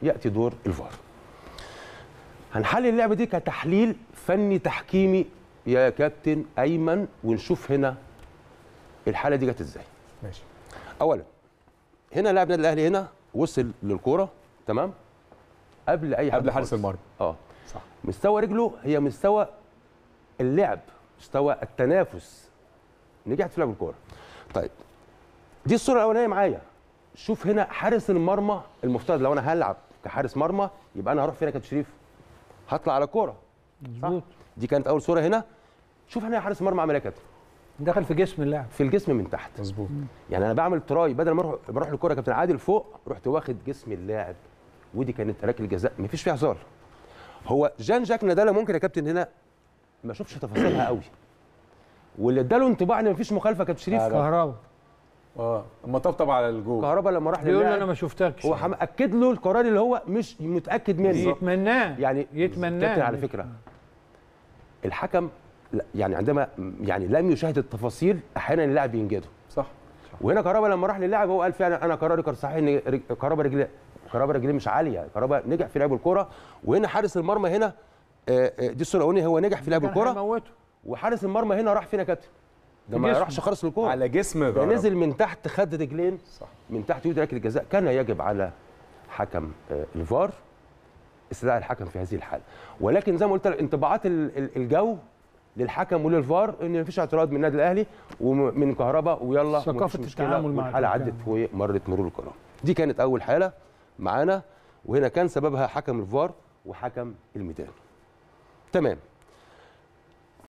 ياتي دور الفار. هنحلل اللعبه دي كتحليل فني تحكيمي يا كابتن ايمن، ونشوف هنا الحاله دي جت ازاي. ماشي. اولا هنا لاعب النادي الاهلي هنا وصل للكوره تمام قبل اي حاجه، قبل حارس المرمى. صح. مستوى رجله هي مستوى اللعب، مستوى التنافس، نجحت في لعب الكوره. طيب دي الصوره الاولانيه معايا. شوف هنا حارس المرمى، المفترض لو انا هلعب كحارس مرمى يبقى انا هروح فين يا كابتن شريف؟ هطلع على كوره. مظبوط. دي كانت اول صوره هنا. شوف هنا حارس المرمى عمل ايه يا كابتن؟ دخل في جسم اللاعب، في الجسم من تحت. مظبوط. يعني انا بعمل تراي، بدل ما بروح للكوره يا كابتن عادل فوق، رحت واخد جسم اللاعب، ودي كانت ركله جزاء مفيش فيها هزار. هو جان جاك ناداله ممكن يا كابتن هنا ما شوفش تفاصيلها قوي، واللي اداله انطباع ان مفيش مخالفه يا كابتن شريف كهربا. اما طبطب على الجول. كهربا لما راح بيقول له انا للاعب ما شفتكش، هو اكد له القرار اللي هو مش متاكد منه، يتمناه يعني يتمناه. كابتن على فكره الحكم يعني عندما يعني لم يشاهد التفاصيل احيانا اللاعب ينجده. صح. وهنا كهربا لما راح للاعب هو قال فعلا انا قراري كان صحيح ان كهربا رجليه مش عاليه، كهربا نجح في لعب الكوره. وهنا حارس المرمى هنا دي الصوره الاولانيه هو نجح في لعب الكوره، وحارس المرمى هنا راح فين يا كابتن؟ ده ما راحش خالص للكوره، على جسم ده نزل من تحت، خد رجلين صح من تحت يدرك ركله الجزاء. كان يجب على حكم الفار استدعاء الحكم في هذه الحاله، ولكن زي ما قلت انطباعات الجو للحكم وللفار ان مفيش اعتراض من النادي الاهلي ومن كهربا، ويلا ثقافه التعامل مع الحاله عدت ومرت مرور الكرام. دي كانت اول حاله معانا، وهنا كان سببها حكم الفار وحكم الميدان. تمام.